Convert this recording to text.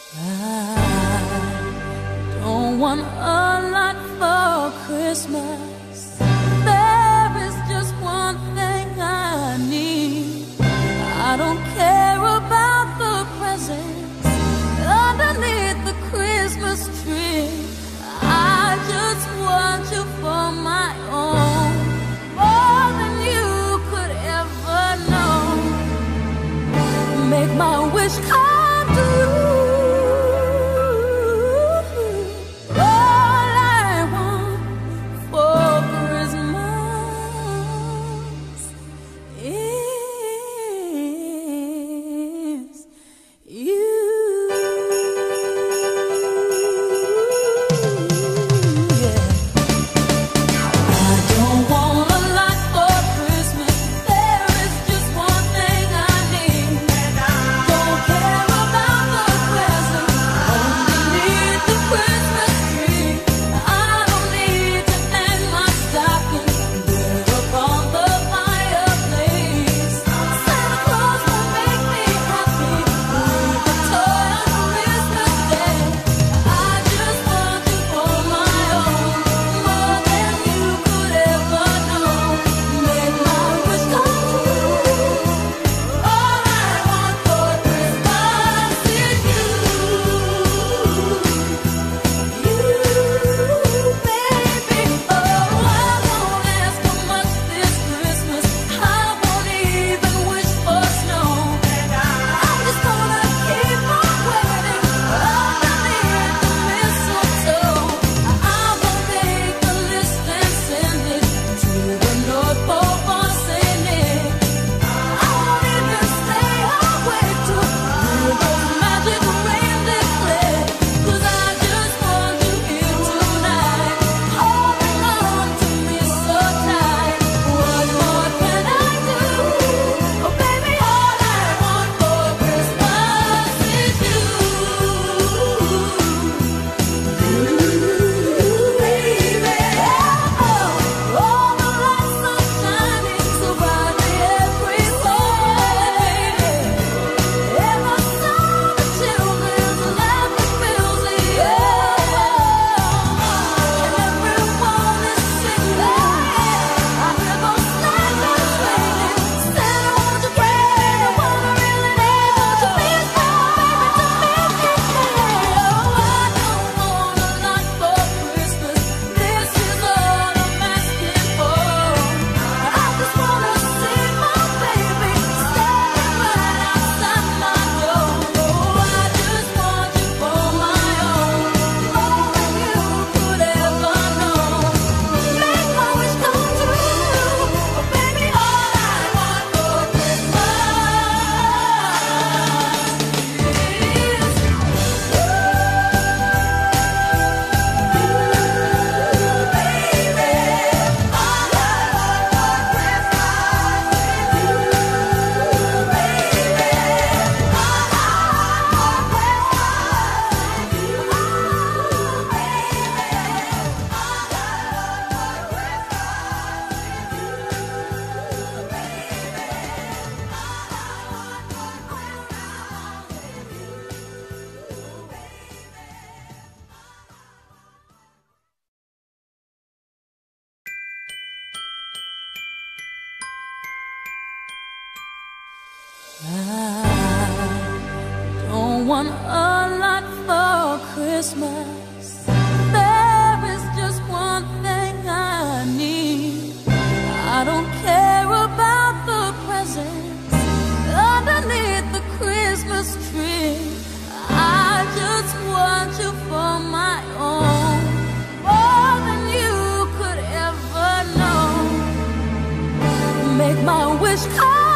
I don't want a lot for Christmas. There is just one thing I need. I don't care about the presents underneath the Christmas tree. I just want you for my own, more than you could ever know. Make my wish come true. I don't want a lot for Christmas. There is just one thing I need. I don't care about the presents underneath the Christmas tree. I just want you for my own, more than you could ever know. Make my wish come